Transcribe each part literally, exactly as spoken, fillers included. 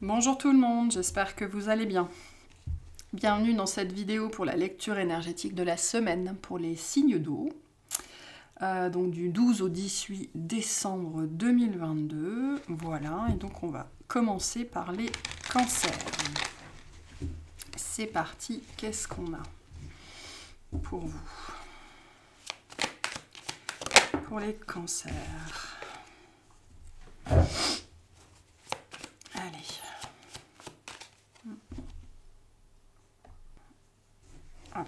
Bonjour tout le monde, j'espère que vous allez bien. Bienvenue dans cette vidéo pour la lecture énergétique de la semaine pour les signes d'eau. Euh, donc du douze au dix-huit décembre deux mille vingt-deux. Voilà, et donc on va commencer par les cancers. C'est parti, qu'est-ce qu'on a pour vous? Pour les cancers. Allez. Hop.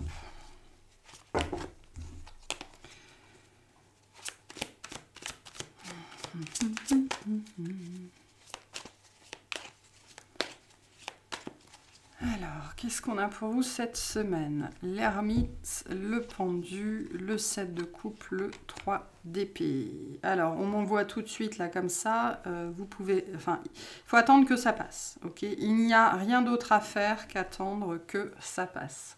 Alors, qu'est-ce qu'on a pour vous cette semaine? L'ermite, le pendu, le sept de coupe, le trois d'épée. Alors, on m'envoie tout de suite là comme ça. Euh, vous pouvez, enfin, il faut attendre que ça passe. Ok, il n'y a rien d'autre à faire qu'attendre que ça passe.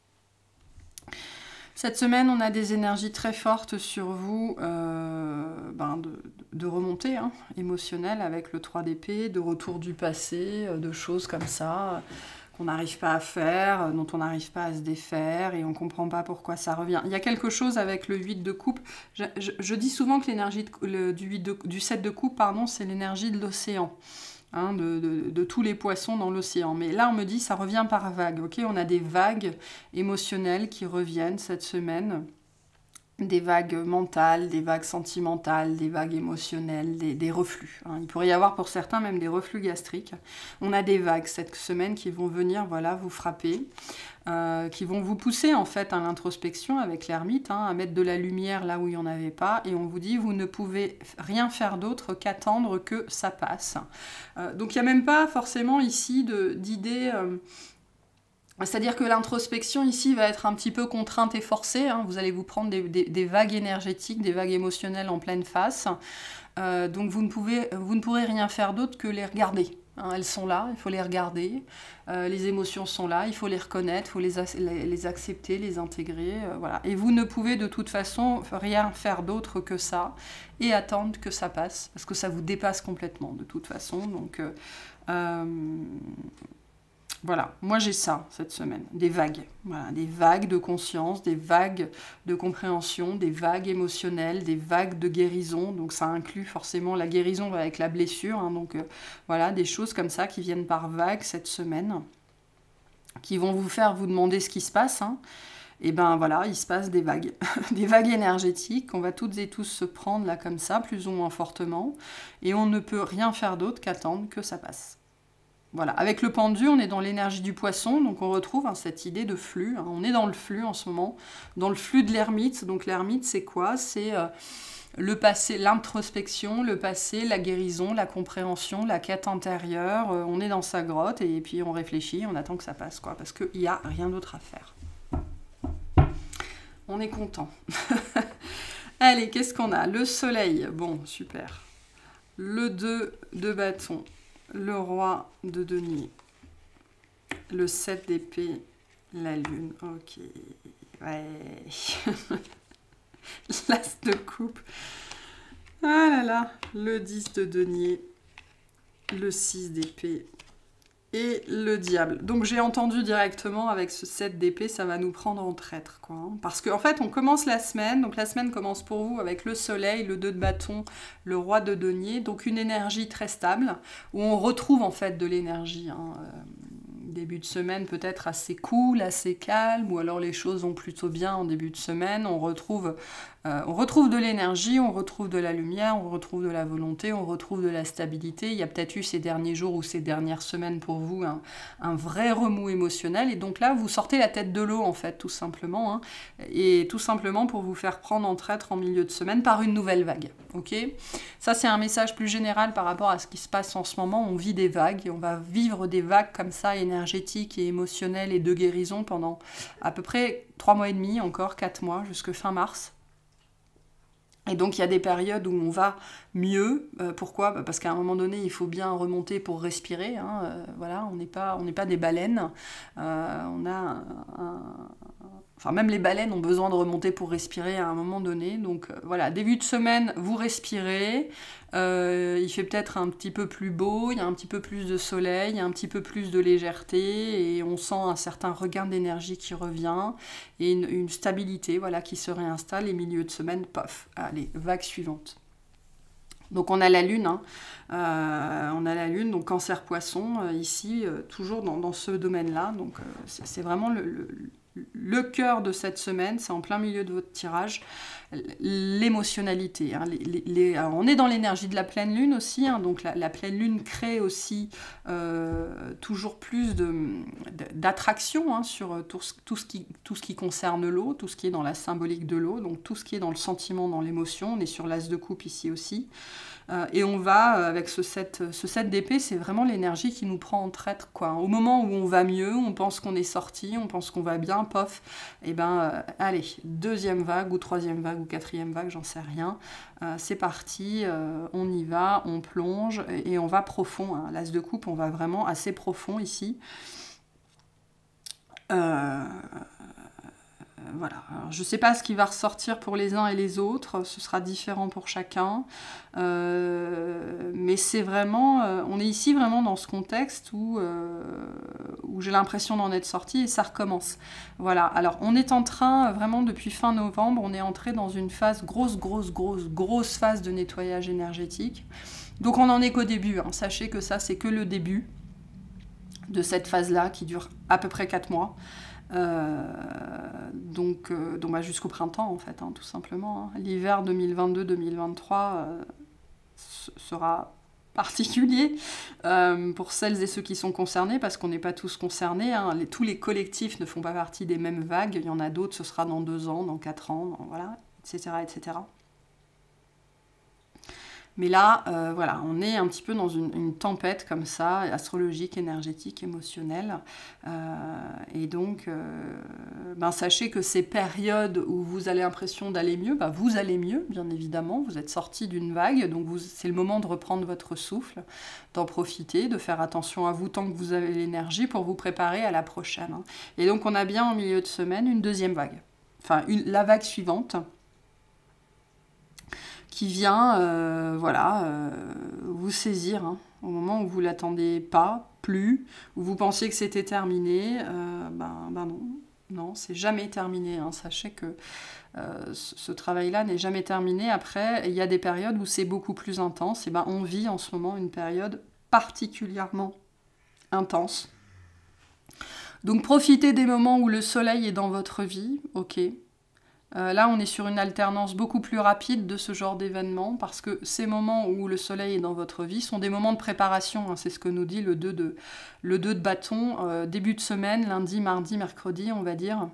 Cette semaine, on a des énergies très fortes sur vous, euh, ben de, de remontée hein, émotionnelle avec le trois d'épée, de retour du passé, de choses comme ça qu'on n'arrive pas à faire, dont on n'arrive pas à se défaire et on ne comprend pas pourquoi ça revient. Il y a quelque chose avec le huit de coupe. Je, je, je dis souvent que l'énergie du, du sept de coupe, pardon, c'est l'énergie de l'océan. Hein, de, de, de tous les poissons dans l'océan. Mais là, on me dit, ça revient par vagues. Okay, on a des vagues émotionnelles qui reviennent cette semaine. Des vagues mentales, des vagues sentimentales, des vagues émotionnelles, des, des reflux. Hein. Il pourrait y avoir pour certains même des reflux gastriques. On a des vagues cette semaine qui vont venir voilà, vous frapper, euh, qui vont vous pousser en fait à l'introspection avec l'ermite, hein, à mettre de la lumière là où il n'y en avait pas. Et on vous dit, vous ne pouvez rien faire d'autre qu'attendre que ça passe. Euh, donc il n'y a même pas forcément ici d'idées... Euh, C'est-à-dire que l'introspection ici va être un petit peu contrainte et forcée. Hein. Vous allez vous prendre des, des, des vagues énergétiques, des vagues émotionnelles en pleine face. Euh, donc vous ne, pouvez, vous ne pourrez rien faire d'autre que les regarder. Hein. Elles sont là, il faut les regarder. Euh, les émotions sont là, il faut les reconnaître, il faut les, les, les accepter, les intégrer. Euh, voilà. Et vous ne pouvez de toute façon rien faire d'autre que ça et attendre que ça passe. Parce que ça vous dépasse complètement de toute façon. Donc... Euh, euh, Voilà, moi j'ai ça cette semaine, des vagues, voilà, des vagues de conscience, des vagues de compréhension, des vagues émotionnelles, des vagues de guérison, donc ça inclut forcément la guérison avec la blessure, hein, donc euh, voilà, des choses comme ça qui viennent par vagues cette semaine, qui vont vous faire vous demander ce qui se passe, hein. Et ben voilà, il se passe des vagues, des vagues énergétiques, on va toutes et tous se prendre là comme ça, plus ou moins fortement, et on ne peut rien faire d'autre qu'attendre que ça passe. Voilà. Avec le pendu, on est dans l'énergie du poisson, donc on retrouve hein, cette idée de flux. Hein. On est dans le flux en ce moment, dans le flux de l'ermite. Donc l'ermite, c'est quoi? C'est euh, le passé, l'introspection, le passé, la guérison, la compréhension, la quête intérieure. Euh, on est dans sa grotte et puis on réfléchit, on attend que ça passe, quoi, parce qu'il n'y a rien d'autre à faire. On est content. Allez, qu'est-ce qu'on a? Le soleil, bon, super. Le deux de bâton. Le roi de denier, le sept d'épée, la lune, ok, ouais, l'as de coupe, ah là là, le dix de denier, le six d'épée et le diable. Donc j'ai entendu directement avec ce sept d'épée, ça va nous prendre en traître, quoi. Hein. Parce qu'en en fait, on commence la semaine, donc la semaine commence pour vous avec le soleil, le deux de bâton, le roi de denier, donc une énergie très stable, où on retrouve en fait de l'énergie. Hein. Euh, début de semaine peut-être assez cool, assez calme, ou alors les choses vont plutôt bien en début de semaine, on retrouve, euh, on retrouve de l'énergie, on retrouve de la lumière, on retrouve de la volonté, on retrouve de la stabilité. Il y a peut-être eu ces derniers jours ou ces dernières semaines pour vous un, un vrai remous émotionnel, et donc là vous sortez la tête de l'eau en fait, tout simplement, hein, et tout simplement pour vous faire prendre en traître en milieu de semaine par une nouvelle vague. Ok, ça c'est un message plus général par rapport à ce qui se passe en ce moment. On vit des vagues, et on va vivre des vagues comme ça, énergétiques et émotionnelles et de guérison pendant à peu près trois mois et demi, encore quatre mois, jusque fin mars. Et donc il y a des périodes où on va mieux. Euh, pourquoi? Bah parce qu'à un moment donné, il faut bien remonter pour respirer. Hein. Euh, voilà, on n'est pas, on n'est pas des baleines. Euh, on a un, un, Enfin, même les baleines ont besoin de remonter pour respirer à un moment donné. Donc euh, voilà, début de semaine, vous respirez. Euh, il fait peut-être un petit peu plus beau, il y a un petit peu plus de soleil, il y a un petit peu plus de légèreté et on sent un certain regain d'énergie qui revient et une, une stabilité voilà, qui se réinstalle. Et milieu de semaine, pof, allez, vague suivante. Donc on a la lune, hein. euh, on a la lune, donc cancer poisson, euh, ici, euh, toujours dans, dans ce domaine-là. Donc euh, c'est vraiment le, le, le cœur de cette semaine, c'est en plein milieu de votre tirage, l'émotionnalité. Hein, les, les, les, on est dans l'énergie de la pleine lune aussi, hein, donc la, la pleine lune crée aussi euh, toujours plus d'attraction hein, sur tout, tout, ce qui, tout ce qui concerne l'eau, tout ce qui est dans la symbolique de l'eau, donc tout ce qui est dans le sentiment, dans l'émotion. On est sur l'as de coupe ici aussi. Euh, et on va, euh, avec ce sept, ce sept d'épée, c'est vraiment l'énergie qui nous prend en traître, quoi. Au moment où on va mieux, on pense qu'on est sorti, on pense qu'on va bien, pof, et ben, euh, allez, deuxième vague, ou troisième vague, ou quatrième vague, j'en sais rien. Euh, c'est parti, euh, on y va, on plonge, et, et on va profond. Hein. L'as de coupe, on va vraiment assez profond ici. Euh... Voilà. Alors, je ne sais pas ce qui va ressortir pour les uns et les autres, ce sera différent pour chacun, euh, mais c'est vraiment, euh, on est ici vraiment dans ce contexte où, euh, où j'ai l'impression d'en être sortie et ça recommence. Voilà, alors on est en train, vraiment depuis fin novembre, on est entré dans une phase, grosse, grosse, grosse, grosse phase de nettoyage énergétique. Donc on n'en est qu'au début, hein. Sachez que ça c'est que le début de cette phase-là qui dure à peu près quatre mois. Euh, donc euh, donc bah, jusqu'au printemps en fait, hein, tout simplement. Hein. L'hiver deux mille vingt-deux deux mille vingt-trois euh, sera particulier euh, pour celles et ceux qui sont concernés, parce qu'on n'est pas tous concernés. Hein. Les, tous les collectifs ne font pas partie des mêmes vagues. Il y en a d'autres, ce sera dans deux ans, dans quatre ans, dans, voilà, et cetera, et cetera. Mais là, euh, voilà, on est un petit peu dans une, une tempête comme ça, astrologique, énergétique, émotionnelle. Euh, et donc, euh, ben, sachez que ces périodes où vous avez l'impression d'aller mieux, ben, vous allez mieux, bien évidemment. Vous êtes sorti d'une vague, donc c'est le moment de reprendre votre souffle, d'en profiter, de faire attention à vous tant que vous avez l'énergie pour vous préparer à la prochaine. Hein. Et donc, on a bien en milieu de semaine une deuxième vague. Enfin, une, la vague suivante, qui vient euh, voilà, euh, vous saisir hein, au moment où vous ne l'attendez pas, plus, où vous pensiez que c'était terminé. Euh, ben, ben non, non, c'est jamais terminé. Hein. Sachez que euh, ce, ce travail-là n'est jamais terminé. Après, il y a des périodes où c'est beaucoup plus intense. Et ben, on vit en ce moment une période particulièrement intense. Donc profitez des moments où le soleil est dans votre vie, ok. Euh, là, on est sur une alternance beaucoup plus rapide de ce genre d'événements, parce que ces moments où le soleil est dans votre vie sont des moments de préparation, hein, c'est ce que nous dit le deux de, le deux de bâton, euh, début de semaine, lundi, mardi, mercredi, on va dire.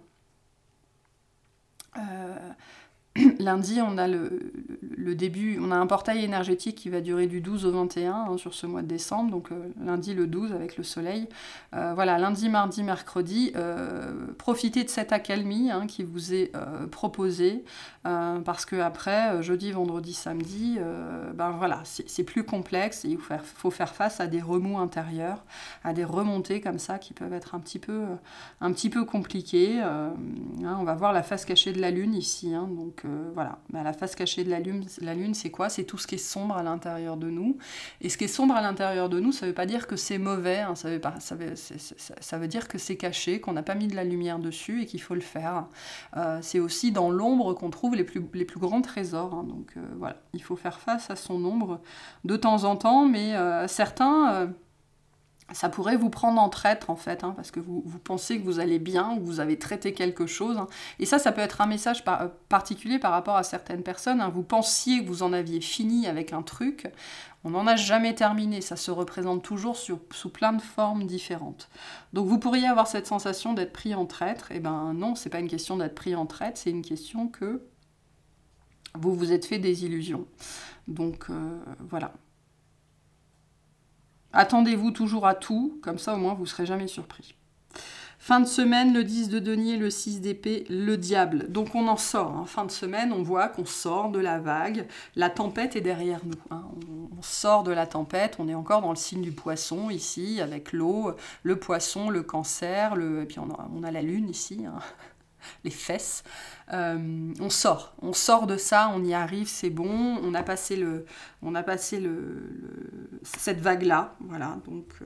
Euh, lundi, on a le, le début, on a un portail énergétique qui va durer du douze au vingt et un hein, sur ce mois de décembre, donc euh, lundi le douze avec le soleil. Euh, voilà, lundi, mardi, mercredi, euh, profitez de cette accalmie hein, qui vous est euh, proposée, euh, parce que après, jeudi, vendredi, samedi, euh, ben voilà, c'est plus complexe et il faut faire, faut faire face à des remous intérieurs, à des remontées comme ça qui peuvent être un petit peu, un petit peu compliquées. Euh, hein, on va voir la face cachée de la lune ici, hein, donc Euh, voilà, bah, la face cachée de la lune, la lune c'est quoi? C'est tout ce qui est sombre à l'intérieur de nous. Et ce qui est sombre à l'intérieur de nous, ça ne veut pas dire que c'est mauvais, hein, ça, veut pas, ça, veut, ça, ça veut dire que c'est caché, qu'on n'a pas mis de la lumière dessus et qu'il faut le faire. Euh, c'est aussi dans l'ombre qu'on trouve les plus, les plus grands trésors. Hein, donc euh, voilà, il faut faire face à son ombre de temps en temps, mais euh, certains... Euh, ça pourrait vous prendre en traître, en fait, hein, parce que vous, vous pensez que vous allez bien, ou vous avez traité quelque chose. Hein. Et ça, ça peut être un message par, euh, particulier par rapport à certaines personnes. Hein. Vous pensiez que vous en aviez fini avec un truc. On n'en a jamais terminé. Ça se représente toujours sur, sous plein de formes différentes. Donc vous pourriez avoir cette sensation d'être pris en traître. Eh ben non, c'est pas une question d'être pris en traître, c'est une question que vous vous êtes fait des illusions. Donc euh, voilà. Attendez-vous toujours à tout, comme ça au moins vous ne serez jamais surpris. Fin de semaine, le dix de denier, le six d'épée, le diable. Donc on en sort. Hein. Fin de semaine, on voit qu'on sort de la vague. La tempête est derrière nous. Hein. On, on sort de la tempête. On est encore dans le signe du poisson ici, avec l'eau, le poisson, le cancer, le... et puis on a, on a la lune ici. Hein. les fesses. Euh, on sort, on sort de ça, on y arrive, c'est bon, on a passé, le, on a passé le, le, cette vague-là, voilà, donc... Euh,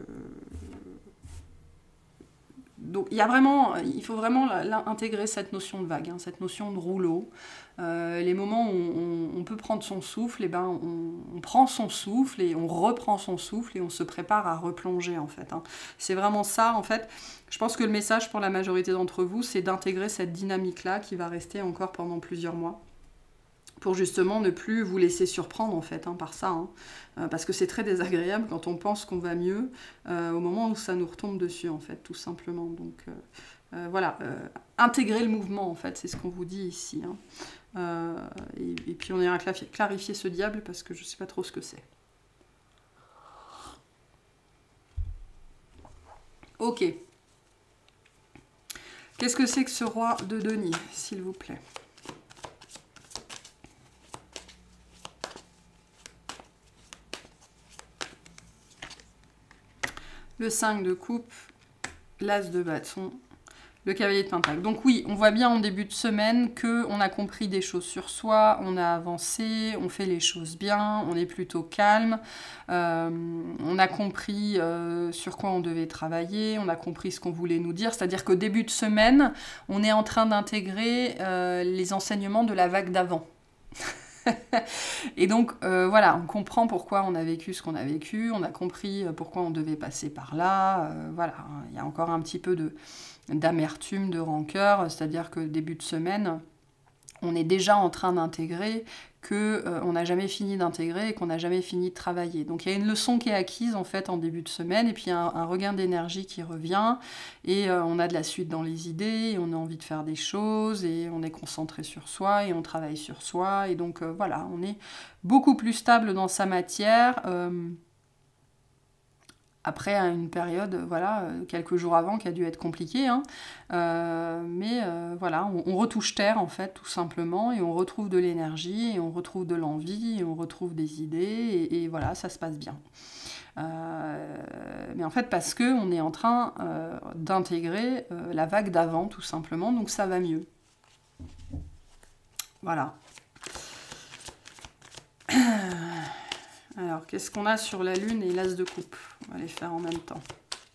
Donc il y a vraiment, il faut vraiment intégrer cette notion de vague, hein, cette notion de rouleau. Euh, les moments où on, on peut prendre son souffle, et ben on, on prend son souffle et on reprend son souffle et on se prépare à replonger en fait. Hein. C'est vraiment ça en fait. Je pense que le message pour la majorité d'entre vous, c'est d'intégrer cette dynamique-là qui va rester encore pendant plusieurs mois. Pour justement ne plus vous laisser surprendre en fait hein, par ça. Hein. Euh, parce que c'est très désagréable quand on pense qu'on va mieux euh, au moment où ça nous retombe dessus en fait, tout simplement. Donc euh, euh, voilà, euh, intégrer le mouvement en fait, c'est ce qu'on vous dit ici. Hein. Euh, et, et puis on ira clarifier ce diable parce que je ne sais pas trop ce que c'est. Ok. Qu'est-ce que c'est que ce roi de denier, s'il vous plaît ? Le cinq de coupe, l'as de bâton, le cavalier de pentacle. Donc oui, on voit bien en début de semaine qu'on a compris des choses sur soi, on a avancé, on fait les choses bien, on est plutôt calme, euh, on a compris euh, sur quoi on devait travailler, on a compris ce qu'on voulait nous dire. C'est-à-dire qu'au début de semaine, on est en train d'intégrer euh, les enseignements de la vague d'avant. Et donc, euh, voilà, on comprend pourquoi on a vécu ce qu'on a vécu, on a compris pourquoi on devait passer par là, euh, voilà, il y a encore un petit peu de, d'amertume, de rancœur, c'est-à-dire que début de semaine, on est déjà en train d'intégrer qu'on euh, n'a jamais fini d'intégrer et qu'on n'a jamais fini de travailler. Donc il y a une leçon qui est acquise en fait en début de semaine et puis un, un regain d'énergie qui revient et euh, on a de la suite dans les idées, et on a envie de faire des choses et on est concentré sur soi et on travaille sur soi et donc euh, voilà, on est beaucoup plus stable dans sa matière. Euh, Après une période, voilà, quelques jours avant, qui a dû être compliquée, hein. euh, mais euh, voilà, on, on retouche terre en fait, tout simplement, et on retrouve de l'énergie, et on retrouve de l'envie, et on retrouve des idées, et, et voilà, ça se passe bien. Euh, mais en fait, parce que on est en train euh, d'intégrer euh, la vague d'avant, tout simplement, donc ça va mieux. Voilà. Alors, qu'est-ce qu'on a sur la lune et l'as de coupe? On va les faire en même temps.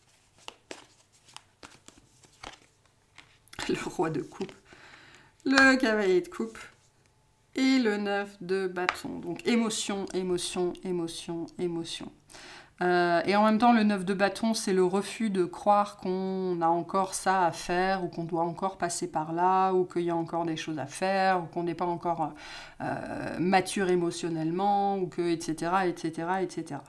Le roi de coupe, le cavalier de coupe et le neuf de bâton. Donc, émotion, émotion, émotion, émotion. Euh, et en même temps, le neuf de bâton, c'est le refus de croire qu'on a encore ça à faire, ou qu'on doit encore passer par là, ou qu'il y a encore des choses à faire, ou qu'on n'est pas encore euh, mature émotionnellement, ou que, et cetera, et cetera, et cetera.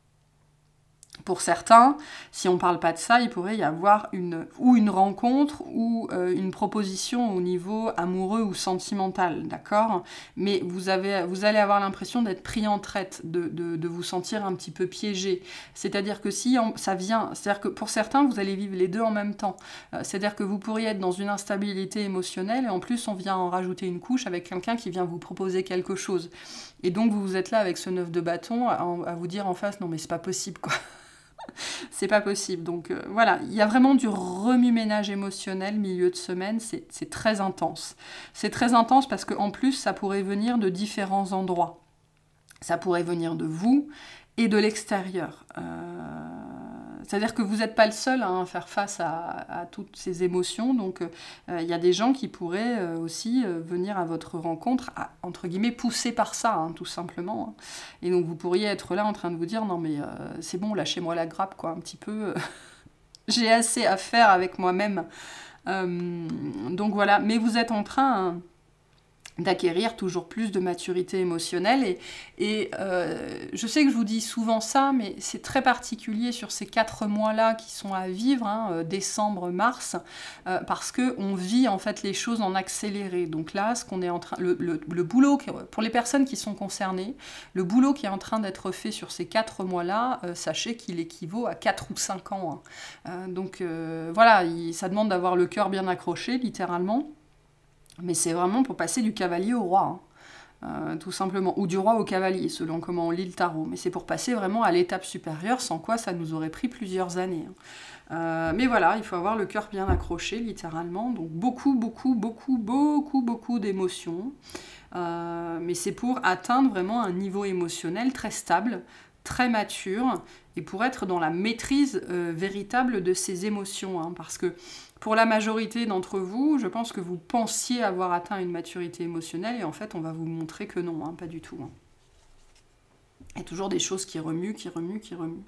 Pour certains, si on ne parle pas de ça, il pourrait y avoir une, ou une rencontre ou euh, une proposition au niveau amoureux ou sentimental, d'accord? Mais vous, avez, vous allez avoir l'impression d'être pris en traite, de, de, de vous sentir un petit peu piégé. C'est-à-dire que si on, ça vient, c'est-à-dire que pour certains, vous allez vivre les deux en même temps. Euh, c'est-à-dire que vous pourriez être dans une instabilité émotionnelle et en plus, on vient en rajouter une couche avec quelqu'un qui vient vous proposer quelque chose. Et donc, vous êtes là avec ce neuf de bâton à, à vous dire en face, non mais c'est pas possible, quoi. C'est pas possible. Donc euh, voilà, il y a vraiment du remue-ménage émotionnel milieu de semaine, c'est très intense. C'est très intense parce qu'en plus, ça pourrait venir de différents endroits. Ça pourrait venir de vous et de l'extérieur. Euh, C'est-à-dire que vous n'êtes pas le seul hein, à faire face à, à toutes ces émotions. Donc il euh, y a des gens qui pourraient euh, aussi euh, venir à votre rencontre, à, entre guillemets, poussés par ça, hein, tout simplement. Hein. Et donc vous pourriez être là en train de vous dire, non mais euh, c'est bon, lâchez-moi la grappe, quoi, un petit peu. J'ai assez à faire avec moi-même. Euh, donc voilà, mais vous êtes en train... Hein, d'acquérir toujours plus de maturité émotionnelle. Et, et euh, je sais que je vous dis souvent ça, mais c'est très particulier sur ces quatre mois-là qui sont à vivre, hein, euh, décembre, mars, euh, parce qu'on vit en fait les choses en accéléré. Donc là, ce qu'on est en train, le, le, le boulot, pour les personnes qui sont concernées, le boulot qui est en train d'être fait sur ces quatre mois-là, euh, sachez qu'il équivaut à quatre ou cinq ans. Hein. Euh, donc euh, voilà, il, ça demande d'avoir le cœur bien accroché, littéralement. Mais c'est vraiment pour passer du cavalier au roi. Hein. Euh, tout simplement, ou du roi au cavalier, selon comment on lit le tarot. Mais c'est pour passer vraiment à l'étape supérieure, sans quoi ça nous aurait pris plusieurs années. Euh, mais voilà, il faut avoir le cœur bien accroché, littéralement. Donc beaucoup, beaucoup, beaucoup, beaucoup, beaucoup d'émotions. Euh, mais c'est pour atteindre vraiment un niveau émotionnel très stable, très mature, et pour être dans la maîtrise euh, véritable de ses émotions. Hein, parce que pour la majorité d'entre vous, je pense que vous pensiez avoir atteint une maturité émotionnelle, et en fait, on va vous montrer que non, hein, pas du tout. Hein. Il y a toujours des choses qui remuent, qui remuent, qui remuent.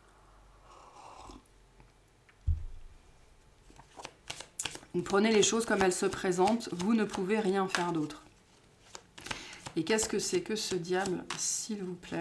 Donc, prenez les choses comme elles se présentent, vous ne pouvez rien faire d'autre. Et qu'est-ce que c'est que ce diable, s'il vous plaît?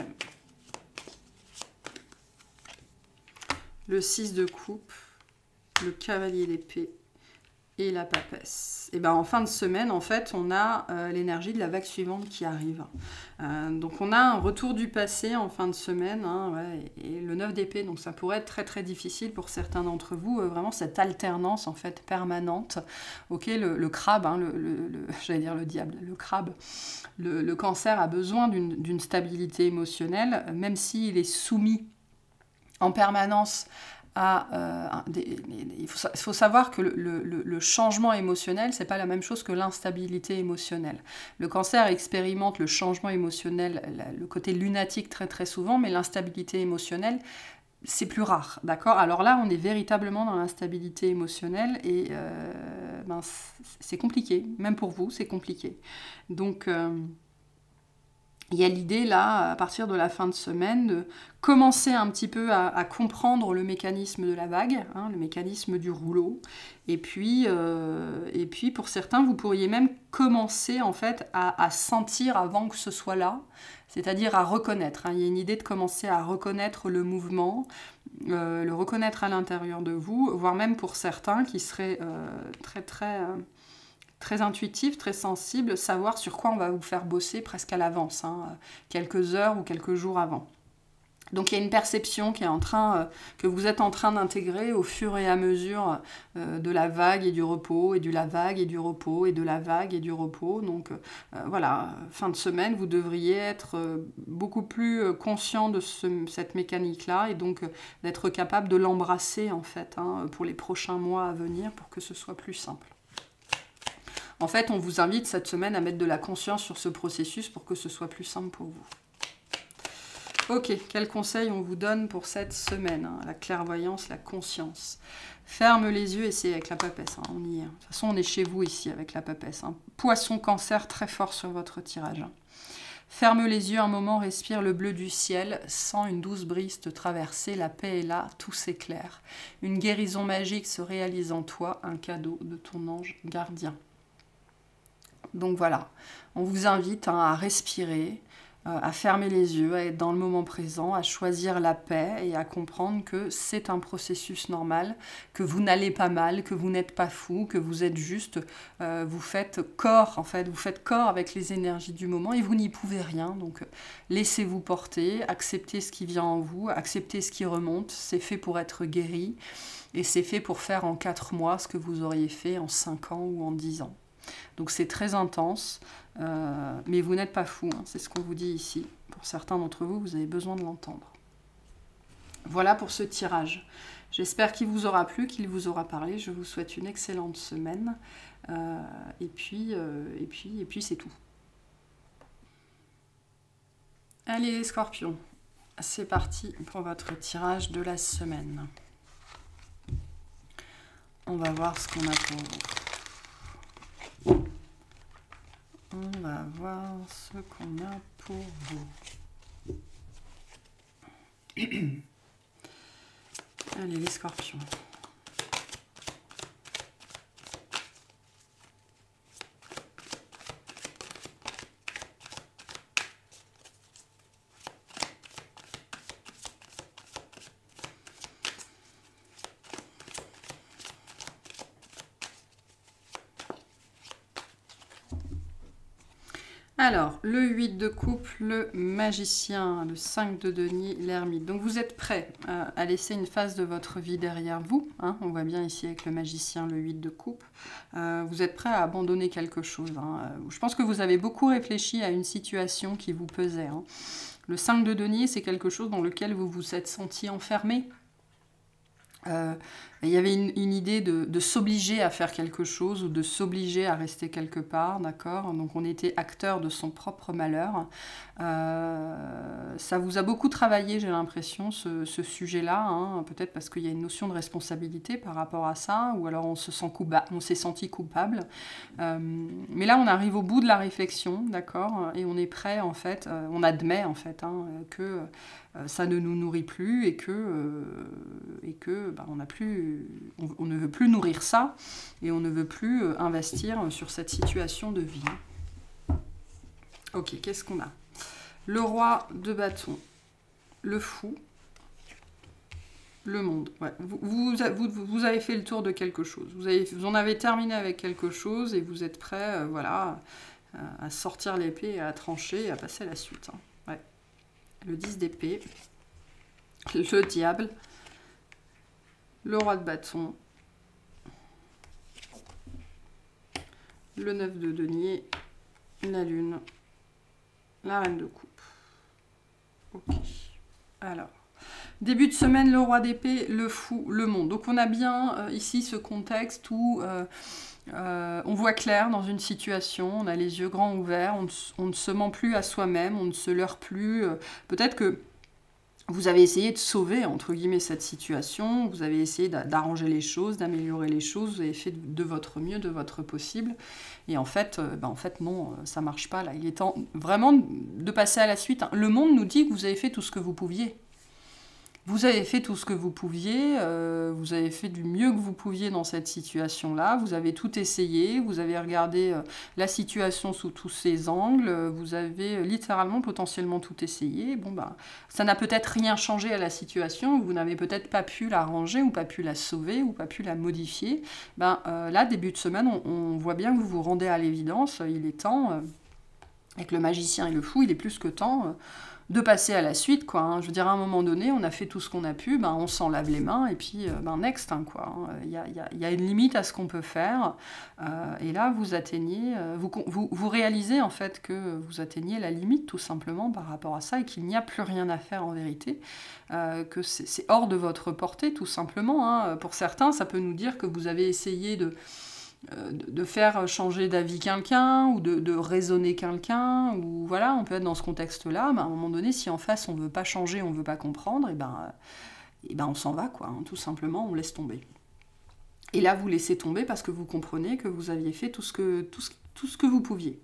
Le six de coupe, le cavalier d'épée et la papesse. Et ben en fin de semaine, en fait, on a euh, l'énergie de la vague suivante qui arrive. Euh, donc on a un retour du passé en fin de semaine, hein, ouais, et le neuf d'épée, donc ça pourrait être très très difficile pour certains d'entre vous, euh, vraiment cette alternance en fait permanente. Ok, le, le crabe, hein, le, le, le, j'allais dire le diable, le crabe, le, le cancer a besoin d'une d'une stabilité émotionnelle, même s'il est soumis en permanence à... Euh, des, il, faut, il faut savoir que le, le, le changement émotionnel, c'est pas la même chose que l'instabilité émotionnelle. Le cancer expérimente le changement émotionnel, le côté lunatique très très souvent, mais l'instabilité émotionnelle, c'est plus rare, d'accord? Alors là, on est véritablement dans l'instabilité émotionnelle et euh, ben, c'est compliqué, même pour vous, c'est compliqué. Donc... Euh, il y a l'idée, là, à partir de la fin de semaine, de commencer un petit peu à, à comprendre le mécanisme de la vague, hein, le mécanisme du rouleau. Et puis, euh, et puis, pour certains, vous pourriez même commencer, en fait, à, à sentir avant que ce soit là, c'est-à-dire à reconnaître. Hein. Il y a une idée de commencer à reconnaître le mouvement, euh, le reconnaître à l'intérieur de vous, voire même pour certains qui seraient euh, très, très... Euh, très intuitif, très sensible, savoir sur quoi on va vous faire bosser presque à l'avance, hein, quelques heures ou quelques jours avant. Donc il y a une perception qui est en train, euh, que vous êtes en train d'intégrer au fur et à mesure euh, de la vague et du repos, et de la vague et du repos, et de la vague et du repos. Donc euh, voilà, fin de semaine, vous devriez être euh, beaucoup plus conscient de ce, cette mécanique-là, et donc euh, d'être capable de l'embrasser en fait, hein, pour les prochains mois à venir, pour que ce soit plus simple. En fait, on vous invite cette semaine à mettre de la conscience sur ce processus pour que ce soit plus simple pour vous. Ok, quel conseil on vous donne pour cette semaine, hein? La clairvoyance, la conscience. Ferme les yeux et c'est avec la papesse, hein, on y est. De toute façon, on est chez vous ici avec la papesse. Hein. Poisson cancer très fort sur votre tirage. Hein. Ferme les yeux un moment, respire le bleu du ciel, sens une douce brise te traverser, la paix est là, tout s'éclaire. Une guérison magique se réalise en toi, un cadeau de ton ange gardien. Donc voilà, on vous invite hein, à respirer, euh, à fermer les yeux, à être dans le moment présent, à choisir la paix et à comprendre que c'est un processus normal, que vous n'allez pas mal, que vous n'êtes pas fou, que vous êtes juste, euh, vous faites corps en fait, vous faites corps avec les énergies du moment et vous n'y pouvez rien. Donc laissez-vous porter, acceptez ce qui vient en vous, acceptez ce qui remonte, c'est fait pour être guéri et c'est fait pour faire en quatre mois ce que vous auriez fait en cinq ans ou en dix ans. Donc c'est très intense, euh, mais vous n'êtes pas fou, hein, c'est ce qu'on vous dit ici. Pour certains d'entre vous, vous avez besoin de l'entendre. Voilà pour ce tirage. J'espère qu'il vous aura plu, qu'il vous aura parlé. Je vous souhaite une excellente semaine. Euh, et puis, euh, et puis, et puis c'est tout. Allez les scorpions, c'est parti pour votre tirage de la semaine. On va voir ce qu'on a pour vous. On va voir ce qu'on a pour vous. Allez, les scorpions. Alors, le huit de coupe, le magicien, le cinq de denier, l'ermite. Donc vous êtes prêt à, à laisser une phase de votre vie derrière vous. Hein, on voit bien ici avec le magicien, le huit de coupe. Euh, vous êtes prêt à abandonner quelque chose. Hein. Je pense que vous avez beaucoup réfléchi à une situation qui vous pesait. Hein. Le cinq de denier, c'est quelque chose dans lequel vous vous êtes senti enfermé. Euh, il y avait une, une idée de, de s'obliger à faire quelque chose ou de s'obliger à rester quelque part, d'accord? Donc on était acteur de son propre malheur. Euh, ça vous a beaucoup travaillé, j'ai l'impression, ce, ce sujet-là, hein, peut-être parce qu'il y a une notion de responsabilité par rapport à ça, ou alors on se sent coupa- on s'est senti coupable. Euh, mais là, on arrive au bout de la réflexion, d'accord? Et on est prêt, en fait, euh, on admet, en fait, hein, que euh, ça ne nous nourrit plus et que, euh, et que bah, on n'a plus, on, on ne veut plus nourrir ça et on ne veut plus euh, investir sur cette situation de vie. Ok, qu'est-ce qu'on a? Le roi de bâton, le fou, le monde. Ouais. Vous, vous, vous, vous avez fait le tour de quelque chose. Vous, avez, vous en avez terminé avec quelque chose et vous êtes prêt, euh, voilà, à sortir l'épée, à trancher et à passer à la suite. Hein. Ouais. Le dix d'épée, le diable, le roi de bâton, le neuf de denier, la lune, la reine de coupe. Ok. Alors, début de semaine, le roi d'épée, le fou, le monde. Donc on a bien euh, ici ce contexte où euh, euh, on voit clair dans une situation, on a les yeux grands ouverts, on ne, on ne se ment plus à soi-même, on ne se leurre plus. Euh, Peut-être que vous avez essayé de sauver, entre guillemets, cette situation, vous avez essayé d'arranger les choses, d'améliorer les choses, vous avez fait de votre mieux, de votre possible. Et en fait, euh, ben en fait non, ça ne marche pas. Là. Il est temps vraiment de passer à la suite. Le monde nous dit que vous avez fait tout ce que vous pouviez. Vous avez fait tout ce que vous pouviez, euh, vous avez fait du mieux que vous pouviez dans cette situation-là, vous avez tout essayé, vous avez regardé euh, la situation sous tous ses angles, vous avez euh, littéralement, potentiellement tout essayé. Bon, bah, ça n'a peut-être rien changé à la situation, vous n'avez peut-être pas pu la ranger, ou pas pu la sauver, ou pas pu la modifier. Ben, euh, là, début de semaine, on, on voit bien que vous vous rendez à l'évidence, il est temps, euh, avec le magicien et le fou, il est plus que temps... Euh, de passer à la suite, quoi. Hein. Je veux dire, à un moment donné, on a fait tout ce qu'on a pu, ben, on s'en lave les mains, et puis, euh, ben, next, hein, quoi. Il y a, y a, y a une limite à ce qu'on peut faire, euh, et là, vous atteignez, euh, vous, vous, vous réalisez, en fait, que vous atteignez la limite, tout simplement, par rapport à ça, et qu'il n'y a plus rien à faire, en vérité, euh, que c'est hors de votre portée, tout simplement. Hein. Pour certains, ça peut nous dire que vous avez essayé de... de faire changer d'avis quelqu'un, ou de, de raisonner quelqu'un, ou voilà, on peut être dans ce contexte-là, mais à un moment donné, si en face on ne veut pas changer, on ne veut pas comprendre, et ben, et ben on s'en va, quoi, hein, tout simplement, on laisse tomber. Et là, vous laissez tomber parce que vous comprenez que vous aviez fait tout ce que, tout ce, tout ce que vous pouviez.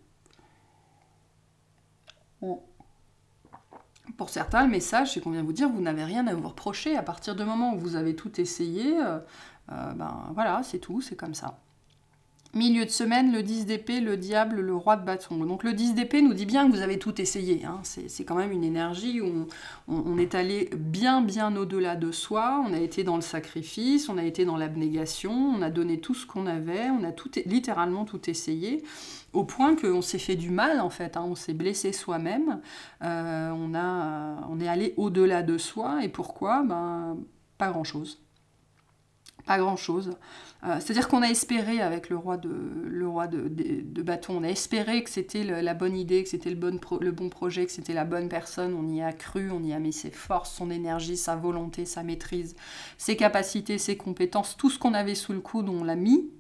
Bon. Pour certains, le message, c'est qu'on vient vous dire, vous n'avez rien à vous reprocher, à partir du moment où vous avez tout essayé, euh, euh, ben voilà, c'est tout, c'est comme ça. Milieu de semaine, le dix d'épée, le diable, le roi de bâton. Donc le dix d'épée nous dit bien que vous avez tout essayé. Hein. C'est quand même une énergie où on, on, on est allé bien, bien au-delà de soi. On a été dans le sacrifice, on a été dans l'abnégation, on a donné tout ce qu'on avait, on a tout, littéralement tout essayé, au point qu'on s'est fait du mal, en fait. Hein. On s'est blessé soi-même. Euh, on, a, on est allé au-delà de soi. Et pourquoi? Ben, pas grand-chose. Pas grand-chose. Euh, C'est-à-dire qu'on a espéré avec le roi de, le roi de, de, de bâton, on a espéré que c'était la bonne idée, que c'était le, bon le bon projet, que c'était la bonne personne, on y a cru, on y a mis ses forces, son énergie, sa volonté, sa maîtrise, ses capacités, ses compétences, tout ce qu'on avait sous le coude, on l'a mis.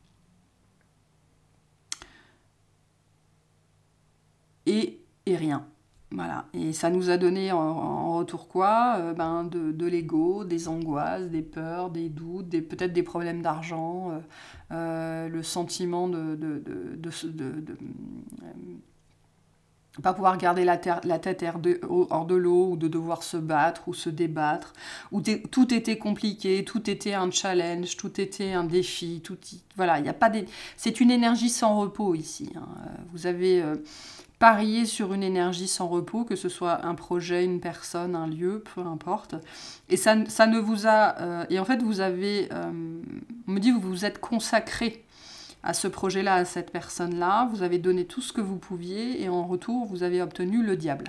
Et, et rien. Voilà, et ça nous a donné en, en retour quoi? euh, ben de, de l'ego, des angoisses, des peurs, des doutes, des, peut-être des problèmes d'argent, euh, euh, le sentiment de de, de, de, de, de euh, pas pouvoir garder la, terre, la tête hors de, hors de l'eau, ou de devoir se battre ou se débattre, où tout était compliqué, tout était un challenge, tout était un défi, tout, voilà, il y a pas des, c'est une énergie sans repos ici. Hein. Vous avez... Euh, parier sur une énergie sans repos, que ce soit un projet, une personne, un lieu, peu importe. Et ça, ça ne vous a... Euh, et en fait, vous avez... Euh, on me dit que vous vous êtes consacré à ce projet-là, à cette personne-là. Vous avez donné tout ce que vous pouviez et en retour, vous avez obtenu le diable.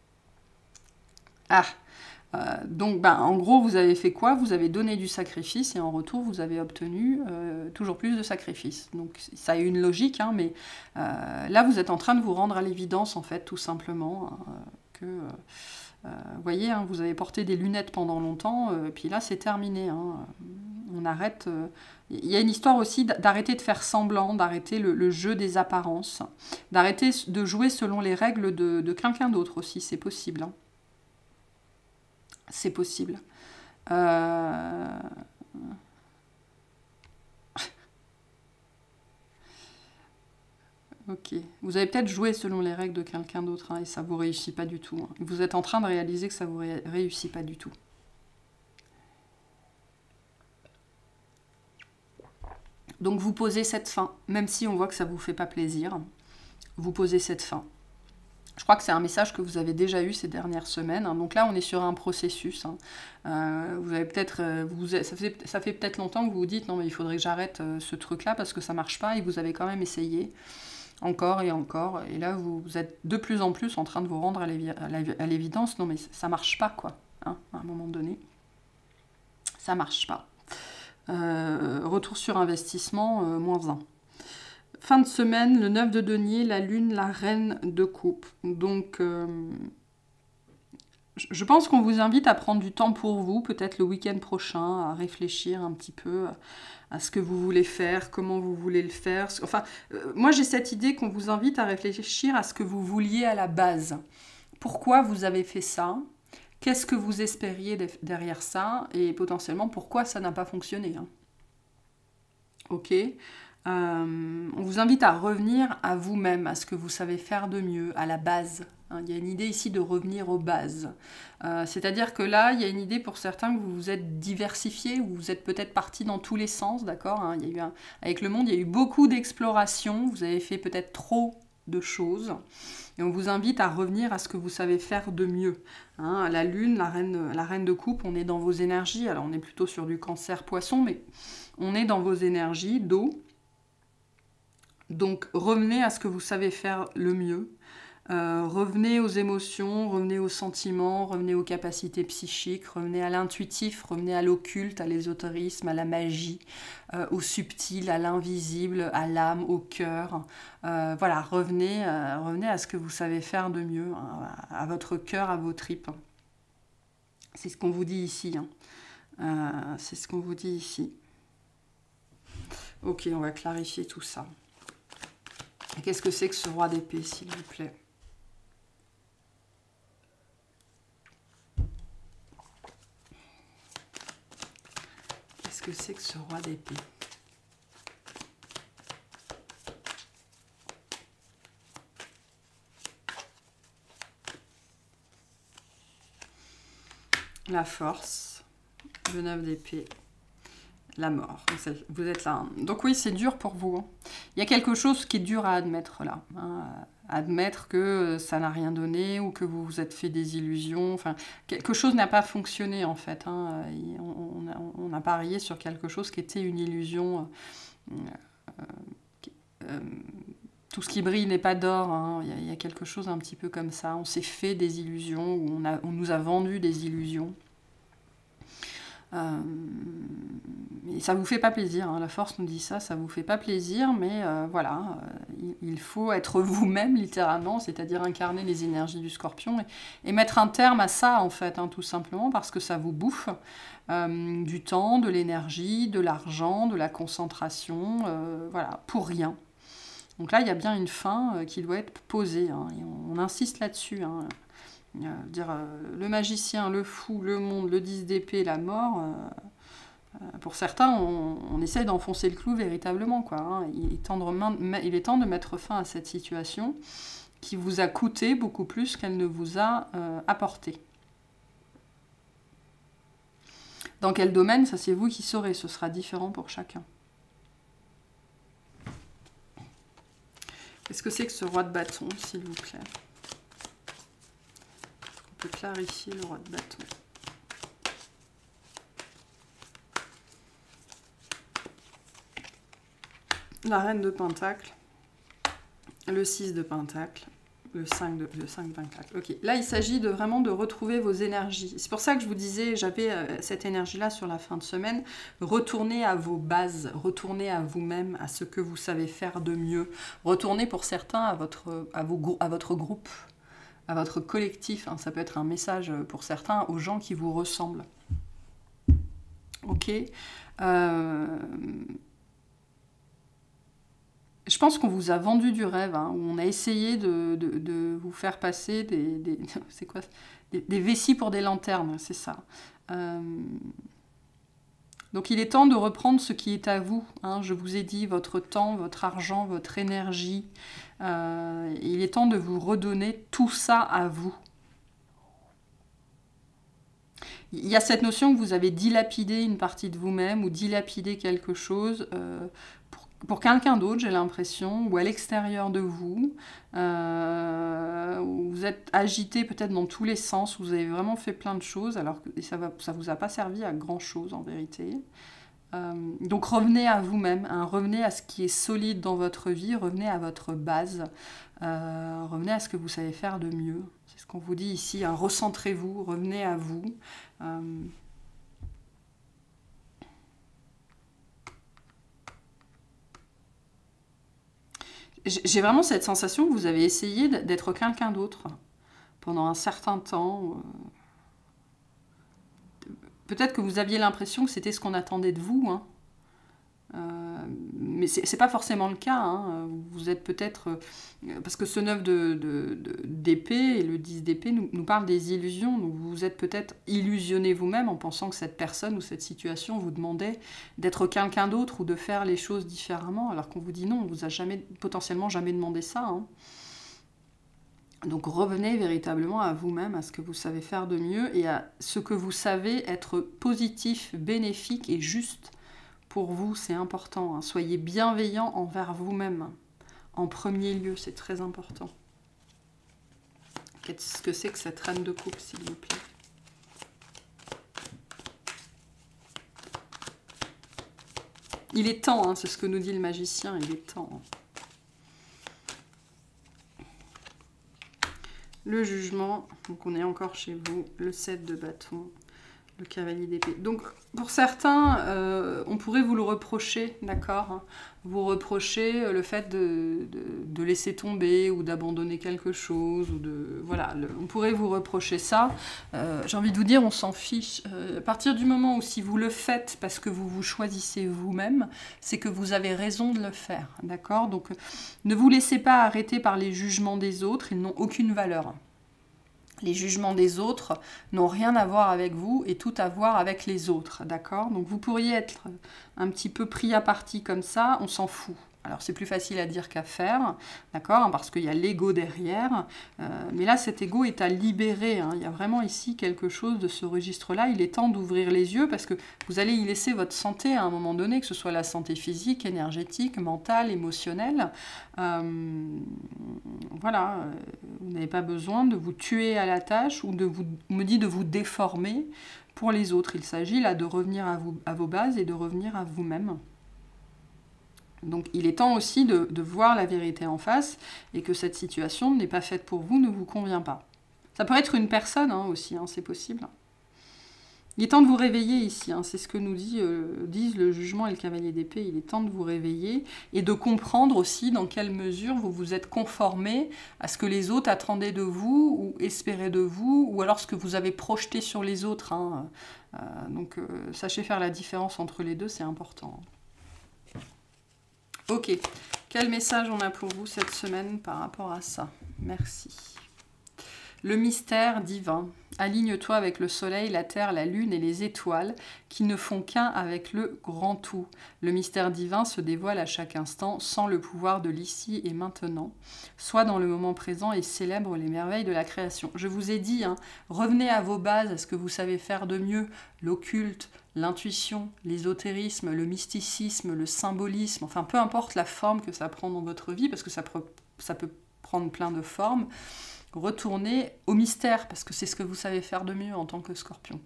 Ah euh, donc, ben, en gros, vous avez fait quoi? Vous avez donné du sacrifice et en retour, vous avez obtenu euh, toujours plus de sacrifice. Donc, ça a une logique, hein, mais euh, là, vous êtes en train de vous rendre à l'évidence, en fait, tout simplement, hein, que... Euh, Euh, vous voyez, hein, vous avez porté des lunettes pendant longtemps, euh, puis là c'est terminé. Hein. On arrête. Euh... Il y a une histoire aussi d'arrêter de faire semblant, d'arrêter le, le jeu des apparences, d'arrêter de jouer selon les règles de, de quelqu'un d'autre aussi, c'est possible. Hein. C'est possible. Euh... Ok. Vous avez peut-être joué selon les règles de quelqu'un d'autre hein, et ça ne vous réussit pas du tout. Hein. Vous êtes en train de réaliser que ça ne vous ré réussit pas du tout. Donc vous posez cette fin, même si on voit que ça ne vous fait pas plaisir. Vous posez cette fin. Je crois que c'est un message que vous avez déjà eu ces dernières semaines. Hein. Donc là, on est sur un processus. Hein. Euh, vous avez peut-être, euh, ça fait, ça fait peut-être longtemps que vous vous dites non mais il faudrait que j'arrête euh, ce truc-là parce que ça marche pas et vous avez quand même essayé. Encore et encore, et là vous, vous êtes de plus en plus en train de vous rendre à l'évidence, non mais ça marche pas quoi, hein, à un moment donné, ça marche pas. Euh, retour sur investissement, euh, moins un. Fin de semaine, le neuf de denier, la lune, la reine de coupe, donc euh, je pense qu'on vous invite à prendre du temps pour vous, peut-être le week-end prochain, à réfléchir un petit peu à ce que vous voulez faire, comment vous voulez le faire. Enfin, euh, moi j'ai cette idée qu'on vous invite à réfléchir à ce que vous vouliez à la base. Pourquoi vous avez fait ça? Qu'est-ce que vous espériez derrière ça? Et potentiellement, pourquoi ça n'a pas fonctionné? Hein. Ok. Euh, on vous invite à revenir à vous-même, à ce que vous savez faire de mieux, à la base. Hein, il y a une idée ici de revenir aux bases. Euh, C'est-à-dire que là, il y a une idée pour certains que vous vous êtes diversifié, ou vous êtes peut-être parti dans tous les sens, d'accord, hein, il y a eu un, avec le monde, il y a eu beaucoup d'exploration, vous avez fait peut-être trop de choses, et on vous invite à revenir à ce que vous savez faire de mieux. Hein, la lune, la reine, la reine de coupe, on est dans vos énergies, alors on est plutôt sur du cancer poisson, mais on est dans vos énergies d'eau. Donc revenez à ce que vous savez faire le mieux, euh, revenez aux émotions, revenez aux sentiments, revenez aux capacités psychiques, revenez à l'intuitif, revenez à l'occulte, à l'ésotérisme, à la magie, euh, au subtil, à l'invisible, à l'âme, au cœur. Euh, voilà, revenez, euh, revenez à ce que vous savez faire de mieux, hein, à votre cœur, à vos tripes. C'est ce qu'on vous dit ici. Hein. Euh, c'est ce qu'on vous dit ici. Ok, on va clarifier tout ça. Qu'est-ce que c'est que ce roi d'épée, s'il vous plaît? Qu'est-ce que c'est que ce roi d'épée? La force, le neuf d'épée, la mort. Vous êtes là. Donc oui, c'est dur pour vous. Il y a quelque chose qui est dur à admettre là. Hein. Admettre que ça n'a rien donné ou que vous vous êtes fait des illusions. Enfin, quelque chose n'a pas fonctionné en fait. Hein. On, a, on a parié sur quelque chose qui était une illusion. Euh, euh, tout ce qui brille n'est pas d'or. Hein. Il, il y a quelque chose un petit peu comme ça. On s'est fait des illusions ou on, a, on nous a vendu des illusions. Euh, et ça vous fait pas plaisir, hein. La force nous dit ça, ça vous fait pas plaisir, mais euh, voilà, euh, il, il faut être vous-même littéralement, c'est-à-dire incarner les énergies du scorpion et, et mettre un terme à ça en fait, hein, tout simplement parce que ça vous bouffe euh, du temps, de l'énergie, de l'argent, de la concentration, euh, voilà, pour rien. Donc là, il y a bien une fin euh, qui doit être posée, hein, et on, on insiste là-dessus. Hein. Euh, dire euh, le magicien, le fou, le monde, le dix d'épée, la mort, euh, euh, pour certains, on, on essaie d'enfoncer le clou véritablement. Quoi, hein. il, est temps de, il est temps de mettre fin à cette situation qui vous a coûté beaucoup plus qu'elle ne vous a euh, apporté. Dans quel domaine, ça c'est vous qui saurez, ce sera différent pour chacun. Qu'est-ce que c'est que ce roi de bâton, s'il vous plaît? On peut clarifier le roi de bâton. la reine de Pentacle, le six de Pentacle, le cinq de, le cinq de Pentacle. Ok, là il s'agit de vraiment de retrouver vos énergies. C'est pour ça que je vous disais, j'avais euh, cette énergie-là sur la fin de semaine. Retournez à vos bases, retournez à vous-même, à ce que vous savez faire de mieux. Retournez pour certains à votre, à vos, à votre groupe, à votre collectif. Hein. Ça peut être un message pour certains aux gens qui vous ressemblent. Ok. Euh... Je pense qu'on vous a vendu du rêve, hein, où on a essayé de, de, de vous faire passer des, des, c'est quoi, des, des vessies pour des lanternes, c'est ça. Euh... Donc il est temps de reprendre ce qui est à vous. Hein. Je vous ai dit, votre temps, votre argent, votre énergie. Euh... Il est temps de vous redonner tout ça à vous. Il y a cette notion que vous avez dilapidé une partie de vous-même ou dilapidé quelque chose euh, pour, pour quelqu'un d'autre, j'ai l'impression, ou à l'extérieur de vous. Euh, vous êtes agité peut-être dans tous les sens, vous avez vraiment fait plein de choses, alors que ça ne vous a pas servi à grand-chose en vérité. Euh, donc revenez à vous-même, hein, revenez à ce qui est solide dans votre vie, revenez à votre base, euh, revenez à ce que vous savez faire de mieux. C'est ce qu'on vous dit ici, hein, recentrez-vous, revenez à vous. Euh, J'ai vraiment cette sensation que vous avez essayé d'être quelqu'un d'autre pendant un certain temps. Peut-être que vous aviez l'impression que c'était ce qu'on attendait de vous, hein. Euh, mais c'est pas forcément le cas, hein. Vous êtes peut-être... Euh, parce que ce neuf d'épée et le dix d'épée nous, nous parlent des illusions, donc vous êtes peut-être illusionné vous-même en pensant que cette personne ou cette situation vous demandait d'être quelqu'un d'autre ou de faire les choses différemment, alors qu'on vous dit non, on vous a jamais, potentiellement jamais demandé ça, hein. Donc revenez véritablement à vous-même, à ce que vous savez faire de mieux et à ce que vous savez être positif, bénéfique et juste. Pour vous, c'est important. Hein. Soyez bienveillant envers vous-même. En premier lieu, c'est très important. Qu'est-ce que c'est que cette reine de coupe, s'il vous plaît? Il est temps, hein, c'est ce que nous dit le magicien, il est temps. Le jugement, donc on est encore chez vous, le sept de bâton. Le cavalier d'épée. Donc, pour certains, euh, on pourrait vous le reprocher, d'accord? Vous reprocher le fait de, de, de laisser tomber ou d'abandonner quelque chose. Ou de, voilà, le, on pourrait vous reprocher ça. Euh, J'ai envie de vous dire, on s'en fiche. Euh, à partir du moment où si vous le faites parce que vous vous choisissez vous-même, c'est que vous avez raison de le faire, d'accord? Donc, ne vous laissez pas arrêter par les jugements des autres, ils n'ont aucune valeur. Les jugements des autres n'ont rien à voir avec vous et tout à voir avec les autres, d'accord? Donc vous pourriez être un petit peu pris à partie comme ça, on s'en fout. Alors c'est plus facile à dire qu'à faire, d'accord? Parce qu'il y a l'ego derrière. Euh, mais là, cet ego est à libérer, hein. Il y a vraiment ici quelque chose de ce registre-là. Il est temps d'ouvrir les yeux parce que vous allez y laisser votre santé à un moment donné, que ce soit la santé physique, énergétique, mentale, émotionnelle. Euh, voilà, vous n'avez pas besoin de vous tuer à la tâche ou de vous, on me dit de vous déformer pour les autres. Il s'agit là de revenir à, vous, à vos bases et de revenir à vous-même. Donc il est temps aussi de, de voir la vérité en face et que cette situation n'est pas faite pour vous, ne vous convient pas. Ça peut être une personne hein, aussi, hein, c'est possible. Il est temps de vous réveiller ici, hein, c'est ce que nous dit, euh, disent le jugement et le cavalier d'épée. Il est temps de vous réveiller et de comprendre aussi dans quelle mesure vous vous êtes conformé à ce que les autres attendaient de vous ou espéraient de vous, ou alors ce que vous avez projeté sur les autres. Hein. Euh, donc euh, sachez faire la différence entre les deux, c'est important. Ok, quel message on a pour vous cette semaine par rapport à ça? Merci. Le mystère divin. Aligne-toi avec le soleil, la terre, la lune et les étoiles qui ne font qu'un avec le grand tout. Le mystère divin se dévoile à chaque instant sans le pouvoir de l'ici et maintenant. Sois dans le moment présent et célèbre les merveilles de la création. Je vous ai dit, hein, revenez à vos bases, à ce que vous savez faire de mieux, l'occulte, l'intuition, l'ésotérisme, le mysticisme, le symbolisme, enfin peu importe la forme que ça prend dans votre vie, parce que ça peut, ça peut prendre plein de formes. Retournez au mystère, parce que c'est ce que vous savez faire de mieux en tant que scorpion.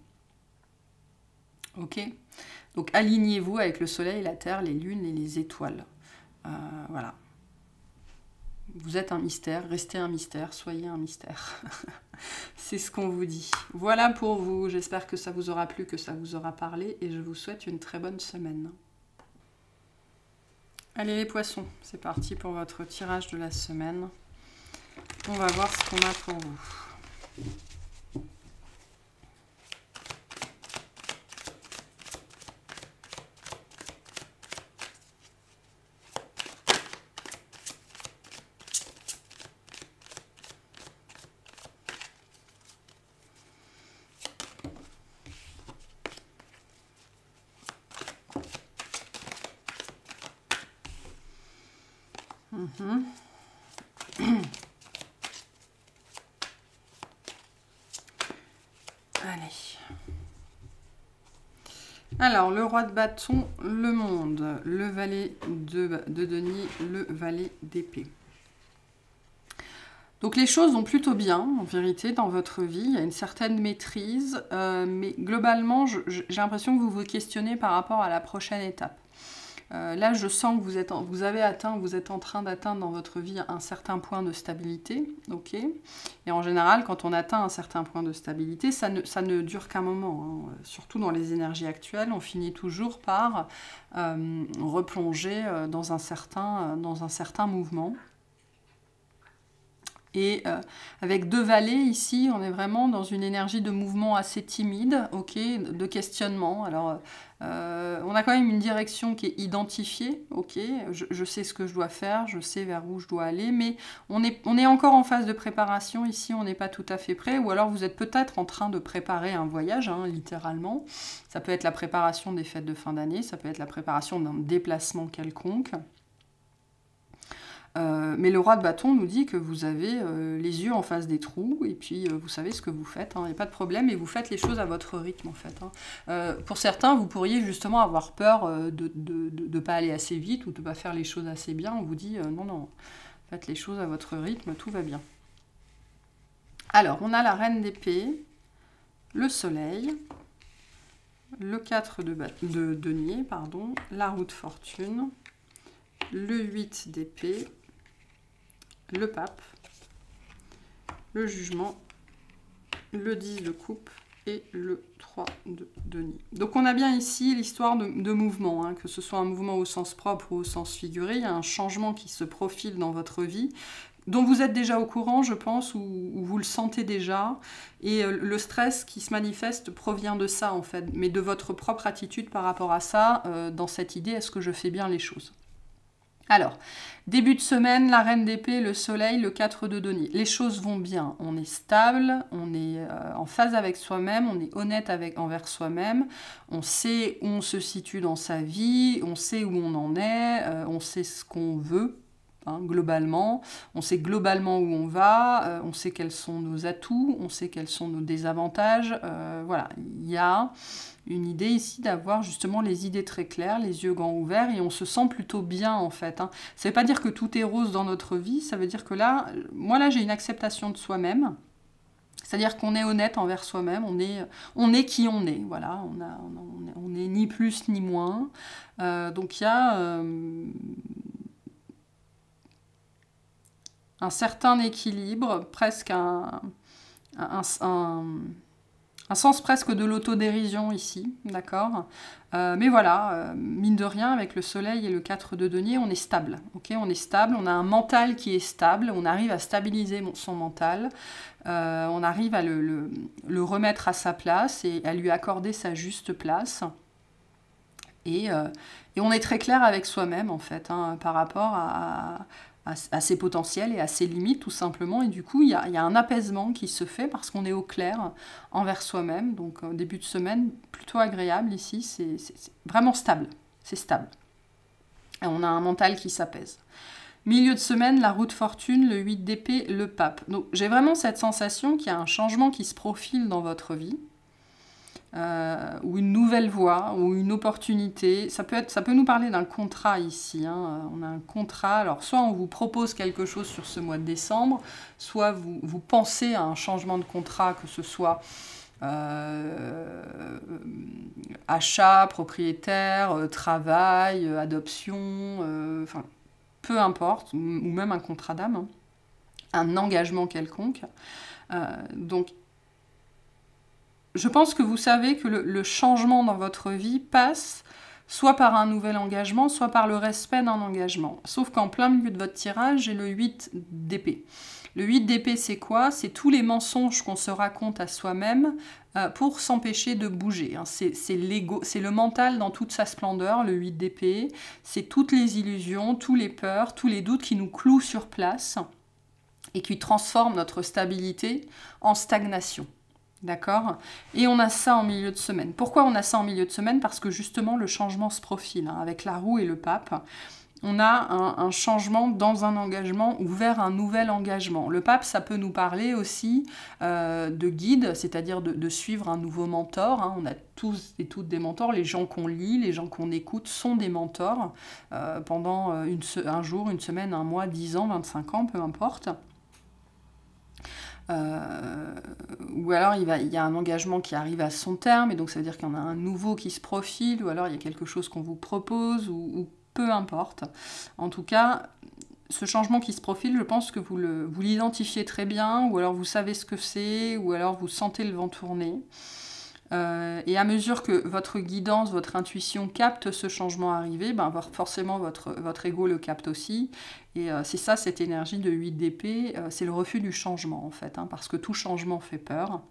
Ok? Donc alignez-vous avec le soleil, la terre, les lunes et les étoiles. Euh, voilà. Vous êtes un mystère, restez un mystère, soyez un mystère. C'est ce qu'on vous dit. Voilà pour vous. J'espère que ça vous aura plu, que ça vous aura parlé. Et je vous souhaite une très bonne semaine. Allez les poissons, c'est parti pour votre tirage de la semaine. On va voir ce qu'on a pour vous. Mmh. Allez. Alors, le roi de bâton, le monde, le valet de, de denier, le valet d'épée. Donc les choses vont plutôt bien, en vérité, dans votre vie. Il y a une certaine maîtrise, euh, mais globalement, j'ai l'impression que vous vous questionnez par rapport à la prochaine étape. Euh, là, je sens que vous, êtes en, vous avez atteint, vous êtes en train d'atteindre dans votre vie un certain point de stabilité, ok. Et en général, quand on atteint un certain point de stabilité, ça ne, ça ne dure qu'un moment. Hein. Surtout dans les énergies actuelles, on finit toujours par euh, replonger dans un certain, dans un certain mouvement. Et euh, avec deux valets ici, on est vraiment dans une énergie de mouvement assez timide, ok, de questionnement. Alors, euh, on a quand même une direction qui est identifiée, ok, je, je sais ce que je dois faire, je sais vers où je dois aller, mais on est, on est encore en phase de préparation ici, on n'est pas tout à fait prêt, ou alors vous êtes peut-être en train de préparer un voyage, hein, littéralement. Ça peut être la préparation des fêtes de fin d'année, ça peut être la préparation d'un déplacement quelconque. Euh, mais le roi de bâton nous dit que vous avez euh, les yeux en face des trous et puis euh, vous savez ce que vous faites, il n'y a pas de problème et vous faites les choses à votre rythme en fait. Hein. Euh, pour certains, vous pourriez justement avoir peur euh, de ne de, de, de pas aller assez vite ou de ne pas faire les choses assez bien. On vous dit euh, non, non, faites les choses à votre rythme, tout va bien. Alors, on a la reine d'épée, le soleil, le quatre de, de denier, pardon, la roue de fortune, le huit d'épée, le pape, le jugement, le dix de coupe et le trois de denier. Donc on a bien ici l'histoire de, de mouvement, hein, que ce soit un mouvement au sens propre ou au sens figuré, il y a un changement qui se profile dans votre vie, dont vous êtes déjà au courant, je pense, ou, ou vous le sentez déjà, et euh, le stress qui se manifeste provient de ça, en fait, mais de votre propre attitude par rapport à ça, euh, dans cette idée, est-ce que je fais bien les choses ? Alors, début de semaine, la reine d'épée, le soleil, le quatre de denier. Les choses vont bien, on est stable, on est euh, en phase avec soi-même, on est honnête avec, envers soi-même, on sait où on se situe dans sa vie, on sait où on en est, euh, on sait ce qu'on veut, hein, globalement, on sait globalement où on va, euh, on sait quels sont nos atouts, on sait quels sont nos désavantages, euh, voilà, il y a une idée ici d'avoir justement les idées très claires, les yeux grands ouverts, et on se sent plutôt bien en fait. Hein. Ça ne veut pas dire que tout est rose dans notre vie, ça veut dire que là, moi là j'ai une acceptation de soi-même, c'est-à-dire qu'on est honnête envers soi-même, on est, on est qui on est, voilà, on, a, on, est, on est ni plus ni moins. Euh, donc il y a euh, un certain équilibre, presque un... un, un Un sens presque de l'autodérision ici, d'accord, euh, mais voilà, euh, mine de rien, avec le soleil et le quatre de denier, on est stable, ok, on est stable, on a un mental qui est stable, on arrive à stabiliser son mental, euh, on arrive à le, le, le remettre à sa place et à lui accorder sa juste place. Et, euh, et on est très clair avec soi-même, en fait, hein, par rapport à... à À, à ses potentiels et à ses limites tout simplement, et du coup il y a, y a un apaisement qui se fait parce qu'on est au clair envers soi-même, donc euh, début de semaine plutôt agréable ici, c'est vraiment stable, c'est stable, et on a un mental qui s'apaise. Milieu de semaine, la roue de fortune, le huit d'épée, le pape. Donc j'ai vraiment cette sensation qu'il y a un changement qui se profile dans votre vie, Euh, ou une nouvelle voie, ou une opportunité. Ça peut, être, ça peut nous parler d'un contrat ici. Hein. On a un contrat, alors soit on vous propose quelque chose sur ce mois de décembre, soit vous, vous pensez à un changement de contrat, que ce soit euh, achat, propriétaire, euh, travail, euh, adoption, euh, enfin, peu importe, ou même un contrat d'âme, hein, un engagement quelconque. Euh, donc, je pense que vous savez que le, le changement dans votre vie passe soit par un nouvel engagement, soit par le respect d'un engagement. Sauf qu'en plein milieu de votre tirage, j'ai le huit d'épée. Le huit d'épée, c'est quoi? C'est tous les mensonges qu'on se raconte à soi-même euh, pour s'empêcher de bouger. Hein. C'est l'ego, c'est le mental dans toute sa splendeur, le huit d'épée. C'est toutes les illusions, tous les peurs, tous les doutes qui nous clouent sur place et qui transforment notre stabilité en stagnation. D'accord? Et on a ça en milieu de semaine. Pourquoi on a ça en milieu de semaine? Parce que justement, le changement se profile. Hein, avec la roue et le pape, on a un, un changement dans un engagement ou vers un nouvel engagement. Le pape, ça peut nous parler aussi euh, de guide, c'est-à-dire de, de suivre un nouveau mentor. Hein. On a tous et toutes des mentors. Les gens qu'on lit, les gens qu'on écoute sont des mentors euh, pendant une, un jour, une semaine, un mois, dix ans, vingt-cinq ans, peu importe. Euh, ou alors il, va, il y a un engagement qui arrive à son terme, et donc ça veut dire qu'il y en a un nouveau qui se profile, ou alors il y a quelque chose qu'on vous propose, ou, ou peu importe. En tout cas, ce changement qui se profile, je pense que vous l'identifiez très bien, ou alors vous savez ce que c'est, ou alors vous sentez le vent tourner. Euh, et à mesure que votre guidance, votre intuition capte ce changement arrivé, ben forcément votre, votre ego le capte aussi. Et euh, c'est ça, cette énergie de huit d'épée, euh, c'est le refus du changement en fait, hein, parce que tout changement fait peur.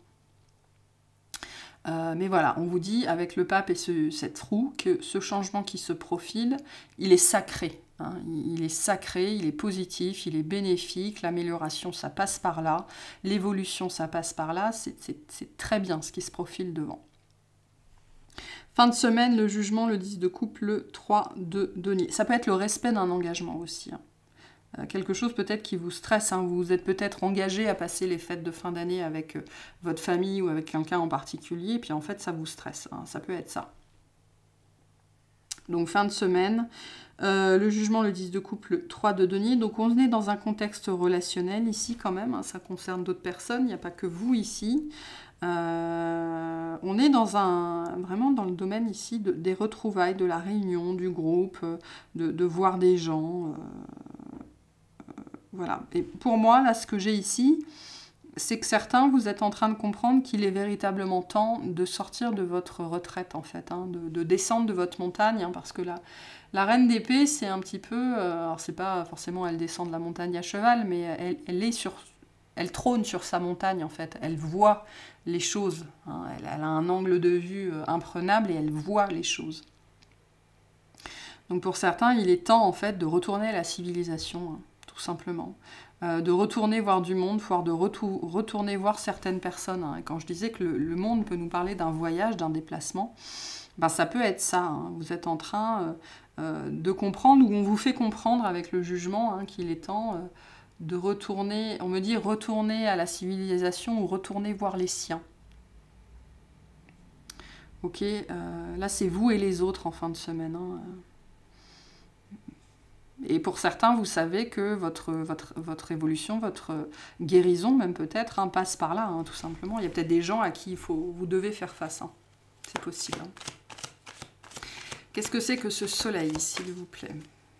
Euh, mais voilà, on vous dit avec le pape et ce, cette roue que ce changement qui se profile, il est sacré. Hein, il est sacré, il est positif, il est bénéfique, l'amélioration ça passe par là, l'évolution ça passe par là, c'est très bien ce qui se profile devant. Fin de semaine, le jugement, le dix de coupe, le trois de denier. Ça peut être le respect d'un engagement aussi. Hein. Euh, quelque chose peut-être qui vous stresse, hein. Vous êtes peut-être engagé à passer les fêtes de fin d'année avec euh, votre famille ou avec quelqu'un en particulier, et puis en fait ça vous stresse, hein. Ça peut être ça. Donc fin de semaine, euh, le jugement, le dix de coupe, le trois de denier. Donc on est dans un contexte relationnel ici quand même, hein, ça concerne d'autres personnes, il n'y a pas que vous ici. Euh, on est dans un, vraiment dans le domaine ici de, des retrouvailles, de la réunion, du groupe, de, de voir des gens. Euh, euh, voilà. Et pour moi, là, ce que j'ai ici, c'est que certains, vous êtes en train de comprendre qu'il est véritablement temps de sortir de votre retraite, en fait, hein, de, de descendre de votre montagne, hein, parce que là, la reine d'épée, c'est un petit peu... Euh, alors, c'est pas forcément elle descend de la montagne à cheval, mais elle, elle est sur... Elle trône sur sa montagne, en fait. Elle voit les choses. Hein. Elle, elle a un angle de vue imprenable et elle voit les choses. Donc, pour certains, il est temps, en fait, de retourner à la civilisation, hein, tout simplement. Euh, de retourner voir du monde, voire de retour, retourner voir certaines personnes. Hein. Et quand je disais que le, le monde peut nous parler d'un voyage, d'un déplacement, ben, ça peut être ça. Hein. Vous êtes en train euh, euh, de comprendre, ou on vous fait comprendre avec le jugement, hein, qu'il est temps... Euh, de retourner, on me dit retourner à la civilisation ou retourner voir les siens. Ok, euh, là c'est vous et les autres en fin de semaine. Hein. Et pour certains, vous savez que votre, votre, votre évolution, votre guérison même peut-être, hein, passe par là, hein, tout simplement. Il y a peut-être des gens à qui il faut, vous devez faire face. Hein. C'est possible. Hein. Qu'est-ce que c'est que ce soleil, s'il vous plaît ?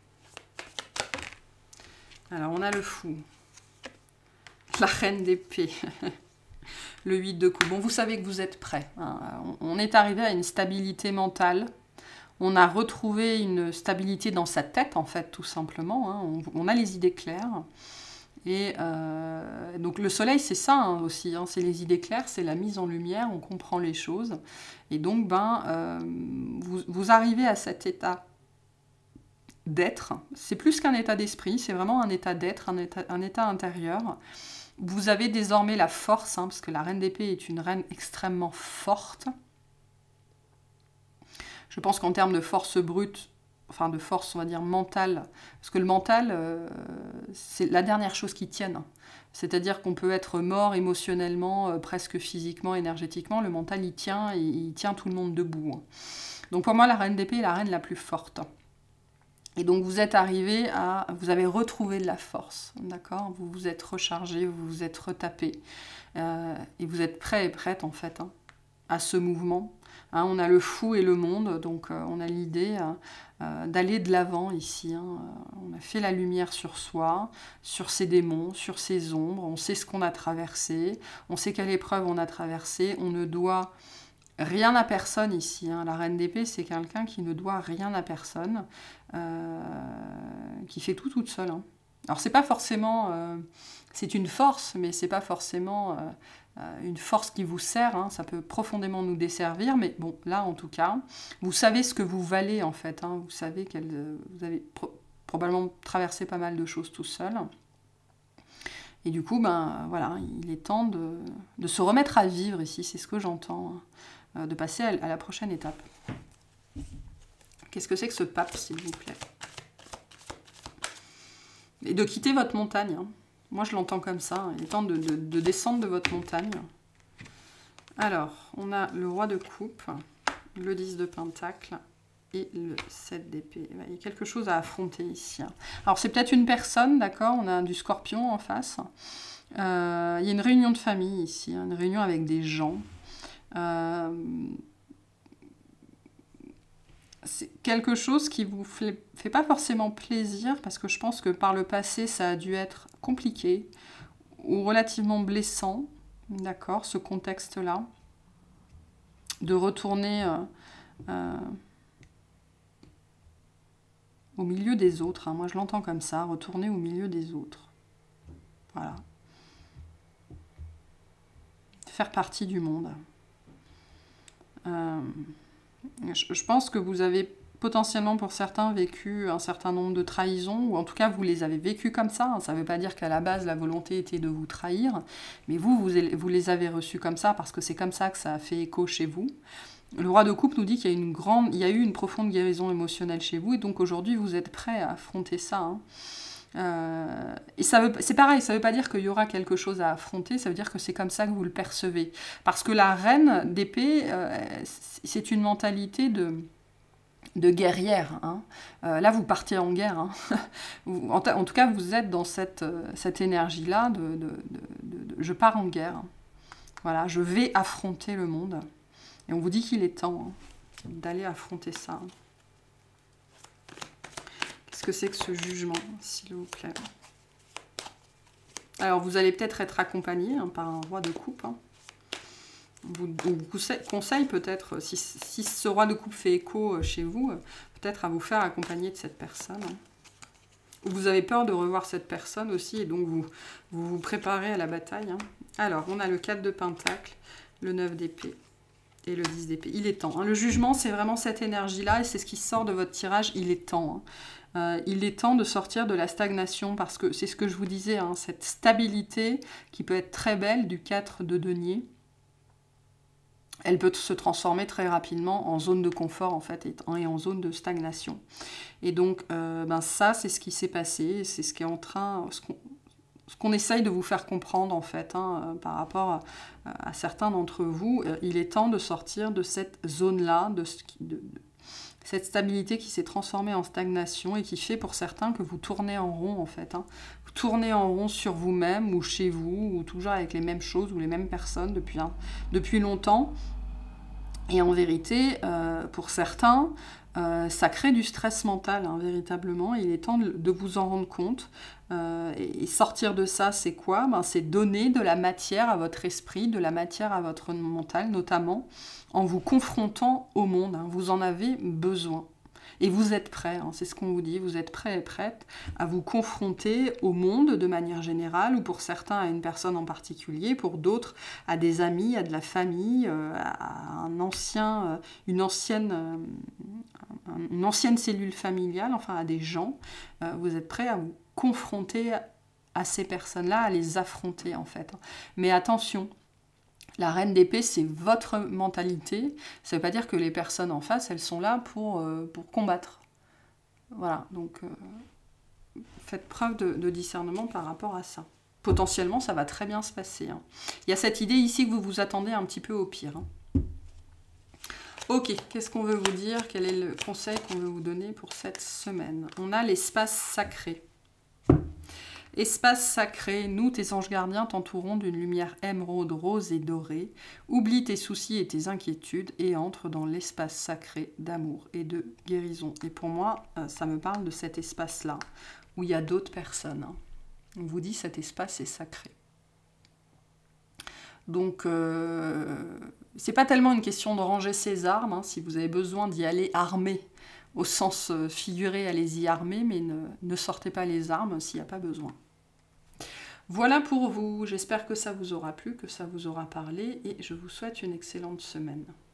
Alors, on a le fou, la reine d'épée, le huit de coupe. Bon, vous savez que vous êtes prêts. Hein. On est arrivé à une stabilité mentale. On a retrouvé une stabilité dans sa tête, en fait, tout simplement. Hein. On, on a les idées claires. Et euh, donc, le soleil, c'est ça hein, aussi. Hein. C'est les idées claires, c'est la mise en lumière. On comprend les choses. Et donc, ben, euh, vous, vous arrivez à cet état d'être, c'est plus qu'un état d'esprit, c'est vraiment un état d'être, un état, un état intérieur. Vous avez désormais la force, hein, parce que la reine d'épée est une reine extrêmement forte. Je pense qu'en termes de force brute, enfin de force, on va dire, mentale, parce que le mental, euh, c'est la dernière chose qui tienne. C'est-à-dire qu'on peut être mort émotionnellement, euh, presque physiquement, énergétiquement, le mental, il tient, et il tient tout le monde debout. Donc pour moi, la reine d'épée est la reine la plus forte. Et donc vous êtes arrivé à... Vous avez retrouvé de la force, d'accord ? Vous vous êtes rechargé, vous vous êtes retapé. Euh, et vous êtes prêt et prête, en fait, hein, à ce mouvement. Hein, on a le fou et le monde, donc euh, on a l'idée euh, euh, d'aller de l'avant ici. Hein. On a fait la lumière sur soi, sur ses démons, sur ses ombres. On sait ce qu'on a traversé, on sait quelle épreuve on a traversé. On ne doit rien à personne ici. Hein. La reine d'épée, c'est quelqu'un qui ne doit rien à personne, euh, qui fait tout toute seule. Hein. Alors c'est pas forcément, euh, c'est une force, mais c'est pas forcément euh, une force qui vous sert, hein, ça peut profondément nous desservir, mais bon, là en tout cas, vous savez ce que vous valez en fait, hein, vous savez que vous avez pro probablement traversé pas mal de choses tout seul, et du coup, ben voilà, il est temps de, de se remettre à vivre ici, c'est ce que j'entends, hein, de passer à, à la prochaine étape. Qu'est-ce que c'est que ce pape, s'il vous plaît? Et de quitter votre montagne, hein. Moi, je l'entends comme ça. Il est temps de, de, de descendre de votre montagne. Alors, on a le roi de coupe, le dix de pentacle et le sept d'épée. Il y a quelque chose à affronter ici. Alors, c'est peut-être une personne, d'accord? On a du scorpion en face. Euh, il y a une réunion de famille ici, une réunion avec des gens. Euh, c'est quelque chose qui vous fait, fait pas forcément plaisir, parce que je pense que par le passé, ça a dû être compliqué ou relativement blessant, d'accord, ce contexte-là, de retourner euh, euh, au milieu des autres. Hein. Moi, je l'entends comme ça, retourner au milieu des autres. Voilà. Faire partie du monde. Euh, je, je pense que vous avez potentiellement pour certains vécu un certain nombre de trahisons, ou en tout cas vous les avez vécues comme ça. Ça ne veut pas dire qu'à la base la volonté était de vous trahir, mais vous, vous, vous les avez reçues comme ça parce que c'est comme ça que ça a fait écho chez vous. Le roi de coupe nous dit qu'il y a une grande, il y a eu une profonde guérison émotionnelle chez vous, et donc aujourd'hui vous êtes prêt à affronter ça. Hein. Euh, et ça veut, c'est pareil, ça ne veut pas dire qu'il y aura quelque chose à affronter, ça veut dire que c'est comme ça que vous le percevez. Parce que la reine d'épée, euh, c'est une mentalité de... de guerrière. Hein. Euh, là, vous partez en guerre. Hein. en, en tout cas, vous êtes dans cette, cette énergie-là de, de, de, de, de « je pars en guerre ». Voilà, je vais affronter le monde. Et on vous dit qu'il est temps hein, d'aller affronter ça. Qu'est-ce que c'est que ce jugement, s'il vous plaît? Alors, vous allez peut-être être accompagné hein, par un roi de coupe. Hein. Vous, on vous conseille peut-être, si, si ce roi de coupe fait écho chez vous, peut-être à vous faire accompagner de cette personne. Vous avez peur de revoir cette personne aussi, et donc vous vous, vous préparez à la bataille. Hein. Alors, on a le quatre de pentacle, le neuf d'épée et le dix d'épée. Il est temps. Hein. Le jugement, c'est vraiment cette énergie-là, et c'est ce qui sort de votre tirage. Il est temps. Hein. Euh, il est temps de sortir de la stagnation, parce que c'est ce que je vous disais, hein, cette stabilité qui peut être très belle du quatre de denier. Elle peut se transformer très rapidement en zone de confort en fait et en zone de stagnation. Et donc euh, ben ça c'est ce qui s'est passé, c'est ce qui est en train, ce qu'on ce qu'on essaye de vous faire comprendre en fait hein, par rapport à, à certains d'entre vous. Il est temps de sortir de cette zone-là, de, de, de cette stabilité qui s'est transformée en stagnation et qui fait pour certains que vous tournez en rond en fait. Hein. Vous tournez en rond sur vous-même ou chez vous ou toujours avec les mêmes choses ou les mêmes personnes depuis, hein, depuis longtemps. Et en vérité, euh, pour certains, euh, ça crée du stress mental, hein, véritablement. Il est temps de, de vous en rendre compte. Euh, et, et sortir de ça, c'est quoi? Ben, c'est donner de la matière à votre esprit, de la matière à votre mental, notamment en vous confrontant au monde. Hein. Vous en avez besoin. Et vous êtes prêts, hein, c'est ce qu'on vous dit, vous êtes prêts et prêtes à vous confronter au monde de manière générale, ou pour certains à une personne en particulier, pour d'autres à des amis, à de la famille, euh, à un ancien, euh, une, ancienne, euh, une ancienne cellule familiale, enfin à des gens. Euh, vous êtes prêts à vous confronter à ces personnes-là, à les affronter en fait. Mais attention, la reine d'épée, c'est votre mentalité. Ça ne veut pas dire que les personnes en face, elles sont là pour, euh, pour combattre. Voilà, donc euh, faites preuve de, de discernement par rapport à ça. Potentiellement, ça va très bien se passer. Hein. Il y a cette idée ici que vous vous attendez un petit peu au pire. Hein. Ok, qu'est-ce qu'on veut vous dire? Quel est le conseil qu'on veut vous donner pour cette semaine? On a l'espace sacré. Espace sacré, nous, tes anges gardiens, t'entourons d'une lumière émeraude, rose et dorée. Oublie tes soucis et tes inquiétudes et entre dans l'espace sacré d'amour et de guérison. Et pour moi, ça me parle de cet espace-là, où il y a d'autres personnes. On vous dit, cet espace est sacré. Donc, euh, c'est pas tellement une question de ranger ses armes, hein. Si vous avez besoin d'y aller armé, au sens figuré, allez-y armé, mais ne, ne sortez pas les armes s'il n'y a pas besoin. Voilà pour vous, j'espère que ça vous aura plu, que ça vous aura parlé, et je vous souhaite une excellente semaine.